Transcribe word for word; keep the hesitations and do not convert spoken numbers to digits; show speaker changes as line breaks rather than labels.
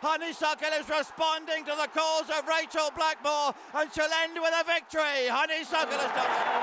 Honeysuckle is responding to the calls of Rachel Blackmore, and she'll end with a victory. Honeysuckle has done it.